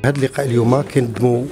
هذا اللقاء اليوم كنضموا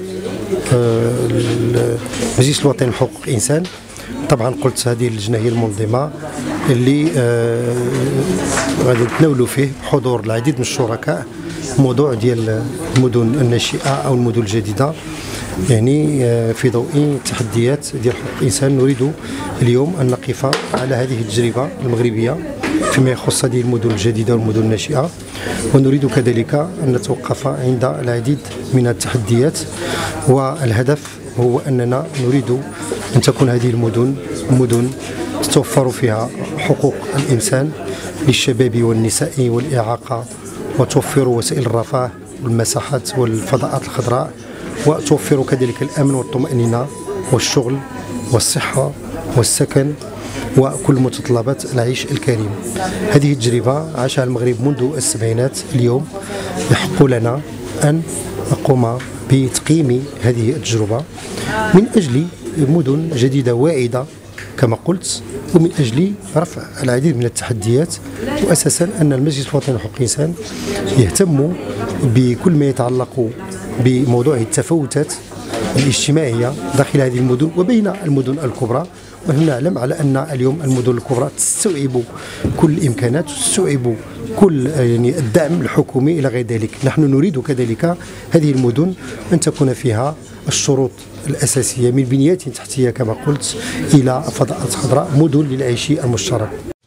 المجلس الوطني لحقوق الانسان. طبعا قلت هذه اللجنه هي المنظمه اللي غادي نتناولوا فيه بحضور العديد من الشركاء موضوع ديال المدن الناشئه او المدن الجديده، يعني في ضوء التحديات ديال حقوق الانسان. نريد اليوم ان نقف على هذه التجربه المغربيه فيما يخص هذه المدن الجديده والمدن الناشئه، ونريد كذلك ان نتوقف عند العديد من التحديات. والهدف هو اننا نريد ان تكون هذه المدن مدن تتوفر فيها حقوق الانسان للشباب والنساء والاعاقه، وتوفر وسائل الرفاه والمساحات والفضاءات الخضراء، وتوفر كذلك الامن والطمانينه والشغل والصحه والسكن وكل متطلبات العيش الكريم. هذه التجربة عاشها المغرب منذ السبعينات. اليوم يحق لنا أن نقوم بتقييم هذه التجربة من أجل مدن جديدة واعدة كما قلت، ومن أجل رفع العديد من التحديات، وأساسا أن المجلس الوطني لحقوق الإنسان يهتم بكل ما يتعلق بموضوع التفاوتات الاجتماعية داخل هذه المدن وبين المدن الكبرى. ونحن نعلم على أن اليوم المدن الكبرى تستوعب كل الإمكانات وتستوعب كل الدعم الحكومي إلى غير ذلك. نحن نريد كذلك هذه المدن أن تكون فيها الشروط الأساسية من بنيات تحتية كما قلت إلى فضاءات خضراء، مدن للعيش المشترك.